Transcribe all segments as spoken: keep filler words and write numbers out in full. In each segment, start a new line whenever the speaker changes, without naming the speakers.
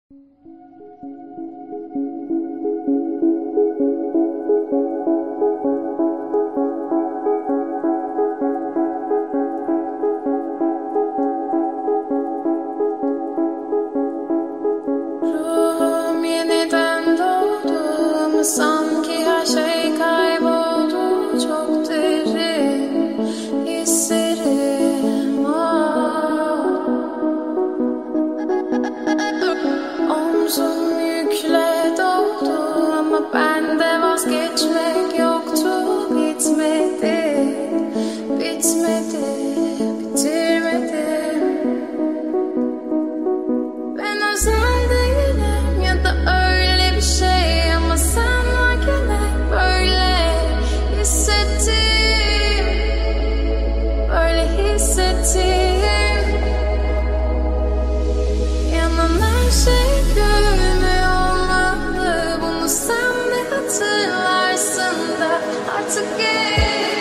Ruhum yeniden doğdu ama sanki her şey kayboldu. Çok derin hislerim var. Omzum yükle doldu ama bende vazgeçmek yoktu. Bitmedi, bitmedi, bitirmedim. Ben özel değilim ya da öyle bir şey ama sen varken hep böyle hissettim, böyle hissettim. Yanan her şey görünüyor olmalı, bunu sen de hatırlarsın da artık gel.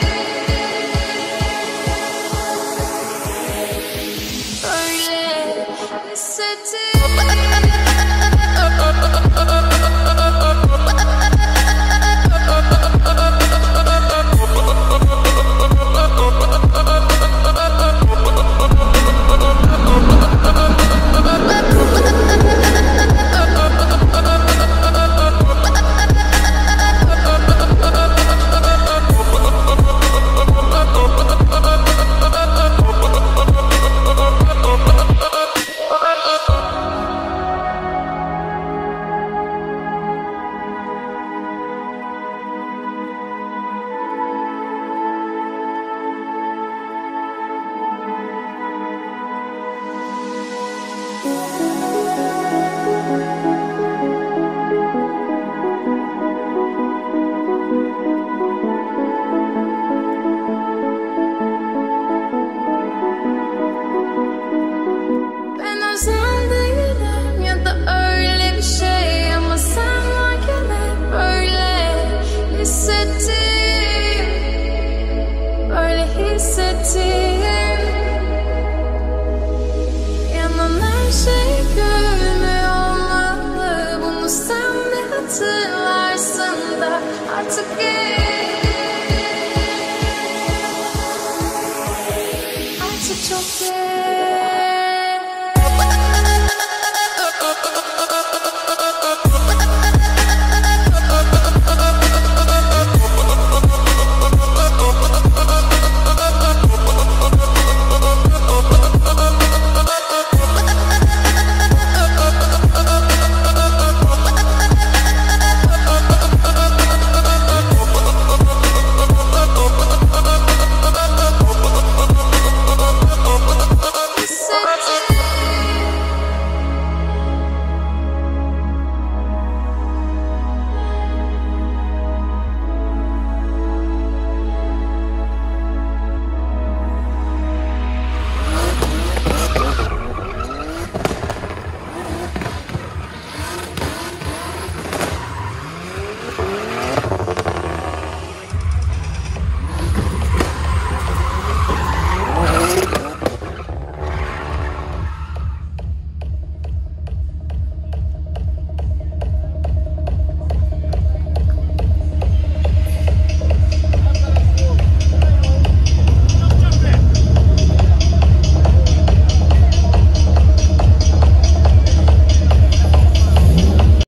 Böyle hissettim.